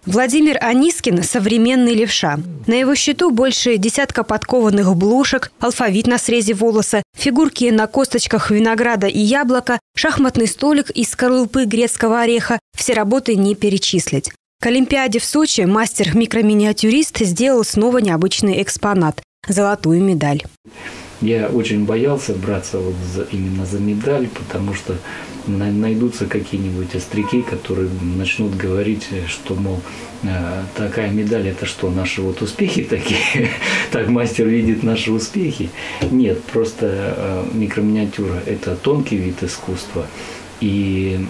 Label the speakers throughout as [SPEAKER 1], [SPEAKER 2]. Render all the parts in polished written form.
[SPEAKER 1] Владимир Анискин – современный левша. На его счету больше десятка подкованных блушек, алфавит на срезе волоса, фигурки на косточках винограда и яблока, шахматный столик из скорлупы грецкого ореха. Все работы не перечислить. К Олимпиаде в Сочи мастер-микроминиатюрист сделал снова необычный экспонат – золотую медаль.
[SPEAKER 2] Я очень боялся браться именно за медаль, потому что найдутся какие-нибудь остряки, которые начнут говорить, что, мол, такая медаль – это что, наши успехи такие? Так мастер видит наши успехи? Нет, просто микроминиатюра – это тонкий вид искусства. И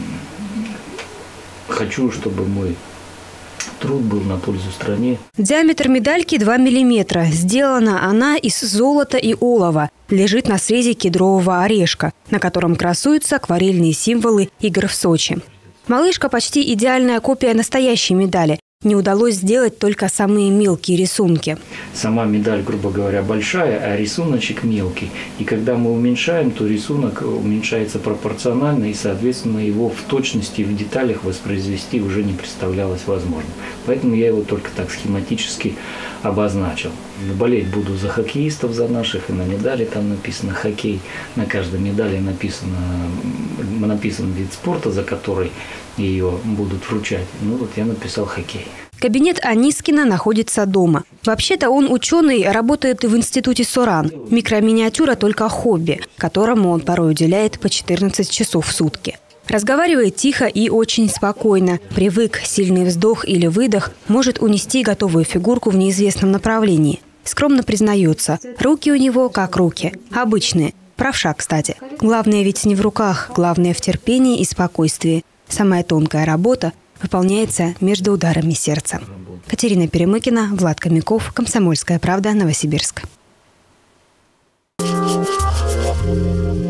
[SPEAKER 2] хочу, чтобы мой труд был на пользу стране.
[SPEAKER 1] Диаметр медальки 2 миллиметра. Сделана она из золота и олова. Лежит на срезе кедрового орешка, на котором красуются акварельные символы игр в Сочи. Малышка – почти идеальная копия настоящей медали. Не удалось сделать только самые мелкие рисунки.
[SPEAKER 2] Сама медаль, грубо говоря, большая, а рисуночек мелкий. И когда мы уменьшаем, то рисунок уменьшается пропорционально, и, соответственно, его в точности и в деталях воспроизвести уже не представлялось возможным. Поэтому я его только так схематически обозначил. Болеть буду за хоккеистов, за наших, и на медали там написано «хоккей». На каждой медали написан вид спорта, за который ее будут вручать. Я написал «хоккей».
[SPEAKER 1] Кабинет Анискина находится дома. Вообще-то он ученый, работает в институте Соран. Микроминиатюра только хобби, которому он порой уделяет по 14 часов в сутки. Разговаривает тихо и очень спокойно. Привык, сильный вздох или выдох может унести готовую фигурку в неизвестном направлении. Скромно признается, руки у него как руки, обычные. Правша, кстати. Главное ведь не в руках, главное в терпении и спокойствии. Самая тонкая работа выполняется между ударами сердца. Катерина Перемыкина, Влад Хомяков, «Комсомольская правда», Новосибирск.